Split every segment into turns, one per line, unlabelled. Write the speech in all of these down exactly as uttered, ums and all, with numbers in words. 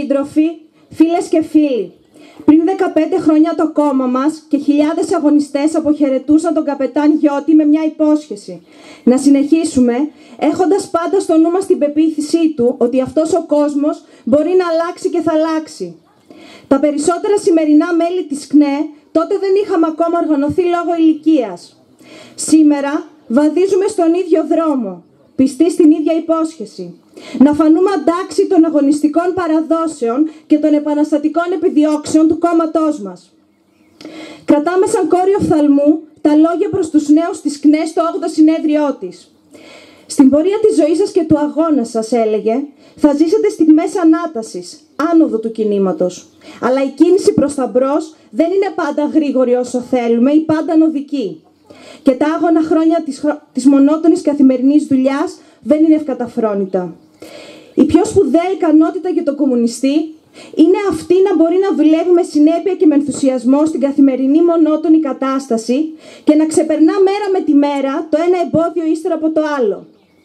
σύντροφοι, φίλες και φίλοι, πριν δεκαπέντε χρόνια το κόμμα μας και χιλιάδες αγωνιστές αποχαιρετούσαν τον καπετάν Γιώτη με μια υπόσχεση. Να συνεχίσουμε, έχοντας πάντα στο νου μας την πεποίθησή του ότι αυτός ο κόσμος μπορεί να αλλάξει και θα αλλάξει. Τα περισσότερα σημερινά μέλη της ΚΝΕ τότε δεν είχαμε ακόμα οργανωθεί λόγω ηλικίας. Σήμερα βαδίζουμε στον ίδιο δρόμο, πιστοί στην ίδια υπόσχεση. Να φανούμε αντάξιοι των αγωνιστικών παραδόσεων και των επαναστατικών επιδιώξεων του κόμματός μας. Κρατάμε σαν κόριο οφθαλμού τα λόγια προς τους νέους της ΚΝΕ στο όγδοο συνέδριό της. Στην πορεία της ζωής σας και του αγώνα σας, έλεγε, θα ζήσετε στιγμές ανάτασης, άνοδο του κινήματος. Αλλά η κίνηση προς τα μπρος δεν είναι πάντα γρήγορη όσο θέλουμε ή πάντα ανωδική. Και τα άγωνα χρόνια της, της μονότονης καθημερινής δουλειάς δεν είναι ευκαταφρόνητα. Η πιο σπουδαία ικανότητα για τον κομμουνιστή είναι αυτή να μπορεί να δουλεύει με συνέπεια και με ενθουσιασμό στην καθημερινή μονότονη κατάσταση και να ξεπερνά μέρα με τη μέρα το ένα εμπόδιο ύστερα από το άλλο.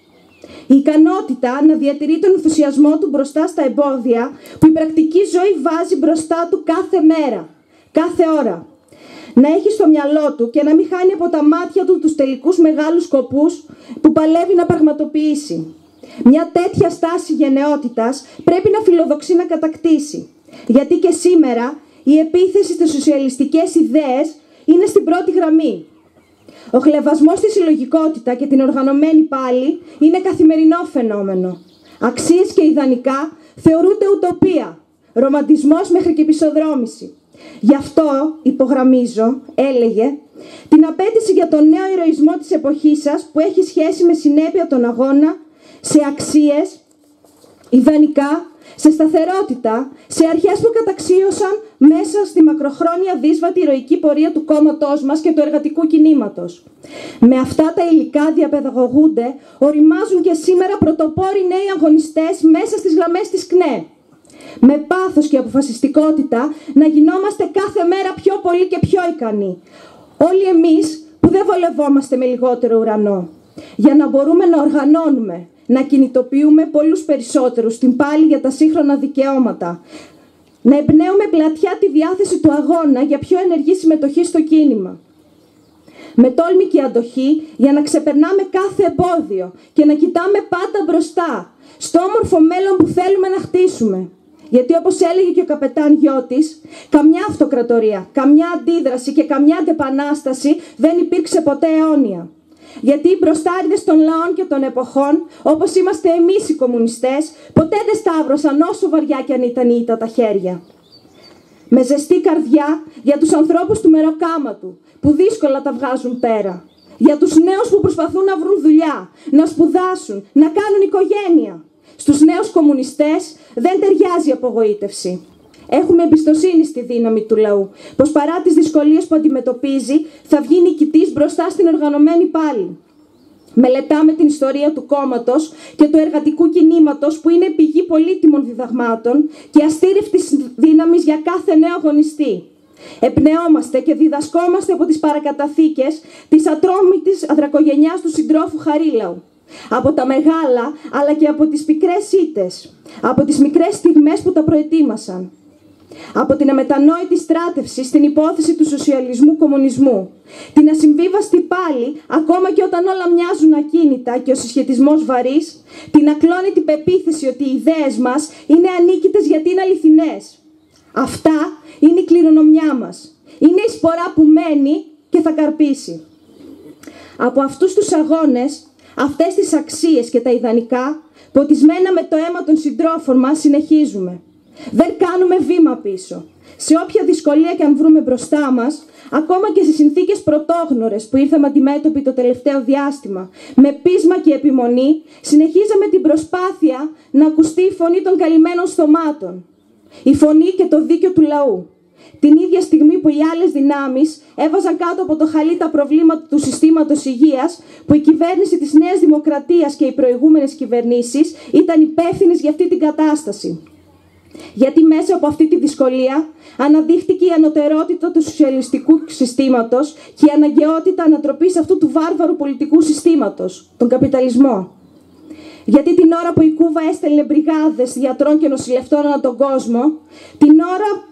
Η ικανότητα να διατηρεί τον ενθουσιασμό του μπροστά στα εμπόδια που η πρακτική ζωή βάζει μπροστά του κάθε μέρα, κάθε ώρα. Να έχει στο μυαλό του και να μην χάνει από τα μάτια του τους τελικούς μεγάλους σκοπούς που παλεύει να πραγματοποιήσει. Μια τέτοια στάση γενναιότητας πρέπει να φιλοδοξεί να κατακτήσει. Γιατί και σήμερα η επίθεση στις σοσιαλιστικές ιδέες είναι στην πρώτη γραμμή. Ο χλευασμός στη συλλογικότητα και την οργανωμένη πάλη είναι καθημερινό φαινόμενο. Αξίες και ιδανικά θεωρούνται ουτοπία, ρομαντισμός μέχρι και επεισοδρόμηση. Γι' αυτό υπογραμμίζω, έλεγε, την απέτηση για τον νέο ηρωισμό της εποχής σας που έχει σχέση με συνέπεια τον αγώνα, σε αξίες, ιδανικά, σε σταθερότητα, σε αρχές που καταξίωσαν μέσα στη μακροχρόνια δύσβατη ηρωική πορεία του κόμματός μας και του εργατικού κινήματος. Με αυτά τα υλικά διαπαιδαγωγούνται, οριμάζουν και σήμερα πρωτοπόροι νέοι αγωνιστές μέσα στις γραμμές της ΚΝΕ. Με πάθος και αποφασιστικότητα να γινόμαστε κάθε μέρα πιο πολύ και πιο ικανοί. Όλοι εμείς που δεν βολευόμαστε με λιγότερο ουρανό. Για να μπορούμε να οργανώνουμε, να κινητοποιούμε πολλούς περισσότερους στην πάλη για τα σύγχρονα δικαιώματα. Να εμπνέουμε πλατιά τη διάθεση του αγώνα για πιο ενεργή συμμετοχή στο κίνημα. Με τόλμη και αντοχή για να ξεπερνάμε κάθε εμπόδιο και να κοιτάμε πάντα μπροστά, στο όμορφο μέλλον που θέλουμε να χτίσουμε. Γιατί όπως έλεγε και ο καπετάν Γιώτης, καμιά αυτοκρατορία, καμιά αντίδραση και καμιά αντεπανάσταση δεν υπήρξε ποτέ αιώνια. Γιατί οι μπροστάριδες των λαών και των εποχών, όπως είμαστε εμείς οι κομμουνιστές, ποτέ δεν σταύρωσαν όσο βαριά κι αν ήταν η ήττα τα χέρια. Με ζεστή καρδιά για τους ανθρώπους του μεροκάματου, που δύσκολα τα βγάζουν πέρα. Για τους νέους που προσπαθούν να βρουν δουλειά, να σπουδάσουν, να κάνουν οικογένεια. Στους νέους κομμουνιστές δεν ταιριάζει η απογοήτευση. Έχουμε εμπιστοσύνη στη δύναμη του λαού, πως παρά τις δυσκολίες που αντιμετωπίζει θα βγει νικητής μπροστά στην οργανωμένη πάλη. Μελετάμε την ιστορία του κόμματος και του εργατικού κινήματος που είναι πηγή πολύτιμων διδαγμάτων και αστήρευτης δύναμης για κάθε νέο αγωνιστή. Εμπνεόμαστε και διδασκόμαστε από τις παρακαταθήκες της ατρόμητης αδρακογενιάς του συντρόφου Χαρίλαου. Από τα μεγάλα αλλά και από τις πικρές ήττες, από τις μικρές στιγμές που τα προετοίμασαν. Από την αμετανόητη στράτευση στην υπόθεση του σοσιαλισμού-κομμουνισμού, την ασυμβίβαστη πάλι, ακόμα και όταν όλα μοιάζουν ακίνητα και ο συσχετισμός βαρύς, την ακλόνητη πεποίθηση ότι οι ιδέες μας είναι ανίκητες γιατί είναι αληθινές. Αυτά είναι η κληρονομιά μας. Είναι η σπορά που μένει και θα καρπίσει. Από αυτούς τους αγώνες, αυτές τις αξίες και τα ιδανικά, ποτισμένα με το αίμα των συντρόφων μας, συνεχίζουμε. Δεν κάνουμε βήμα πίσω. Σε όποια δυσκολία και αν βρούμε μπροστά μας, ακόμα και σε συνθήκες πρωτόγνωρες που ήρθαμε αντιμέτωποι το τελευταίο διάστημα, με πείσμα και επιμονή, συνεχίζαμε την προσπάθεια να ακουστεί η φωνή των καλυμμένων στομάτων. Η φωνή και το δίκαιο του λαού. Την ίδια στιγμή που οι άλλες δυνάμεις έβαζαν κάτω από το χαλί τα προβλήματα του συστήματος υγείας, που η κυβέρνηση της Νέας Δημοκρατίας και οι προηγούμενες κυβερνήσεις ήταν υπεύθυνες για αυτή την κατάσταση. Γιατί μέσα από αυτή τη δυσκολία αναδείχτηκε η ανωτερότητα του σοσιαλιστικού συστήματος και η αναγκαιότητα ανατροπής αυτού του βάρβαρου πολιτικού συστήματος, τον καπιταλισμό. Γιατί την ώρα που η Κούβα έστελνε μπριγάδες γιατρών και νοσηλευτών ανά τον κόσμο, την ώρα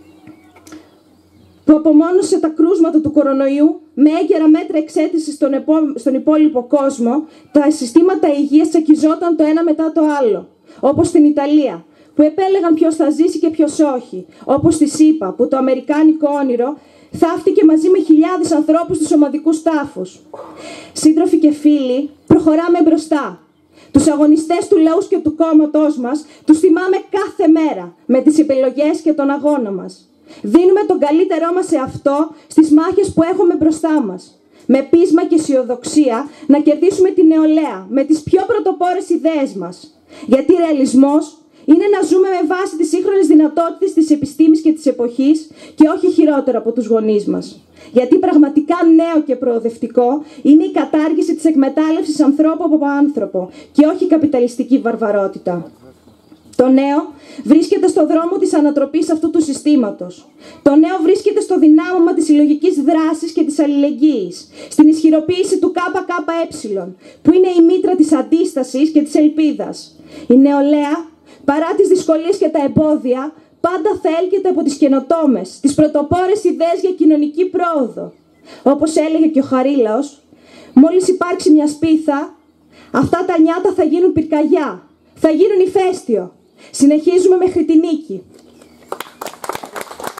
που απομόνωσε τα κρούσματα του κορονοϊού με έγκαιρα μέτρα εξαίτησης στον, επό... στον υπόλοιπο κόσμο, τα συστήματα υγείας τσακιζόταν το ένα μετά το άλλο, όπως στην Ιταλία, που επέλεγαν ποιος θα ζήσει και ποιος όχι, όπως στη ΣΥΠΑ, που το αμερικάνικο όνειρο θαύτηκε μαζί με χιλιάδες ανθρώπους στους ομαδικούς τάφους. Σύντροφοι και φίλοι, προχωράμε μπροστά. Τους αγωνιστές του λαού και του κόμματός μας τους θυμάμαι κάθε μέρα με τις επιλογές και τον αγώνα μας. Δίνουμε τον καλύτερό μας σε αυτό στις μάχες που έχουμε μπροστά μας. Με πείσμα και αισιοδοξία να κερδίσουμε τη νεολαία με τις πιο πρωτοπόρες ιδέες μας. Γιατί ρεαλισμός είναι να ζούμε με βάση τις σύγχρονες δυνατότητες της επιστήμης και της εποχής και όχι χειρότερα από τους γονείς μας. Γιατί πραγματικά νέο και προοδευτικό είναι η κατάργηση της εκμετάλλευσης ανθρώπου από άνθρωπο και όχι η καπιταλιστική βαρβαρότητα. Το νέο βρίσκεται στο δρόμο της ανατροπής αυτού του συστήματος. Το νέο βρίσκεται στο δυνάμωμα της συλλογικής δράσης και της αλληλεγγύης, στην ισχυροποίηση του ΚΚΕ, που είναι η μήτρα της αντίστασης και της ελπίδας. Η νεολαία, παρά τις δυσκολίες και τα εμπόδια, πάντα θα έλκεται από τις καινοτόμες, τις πρωτοπόρες ιδέες για κοινωνική πρόοδο. Όπως έλεγε και ο Χαρίλαος, μόλις υπάρξει μια σπίθα, αυτά τα νιάτα θα γίνουν πυρκαγιά, θα γίνουν ηφαίστειο. Συνεχίζουμε μέχρι τη νίκη.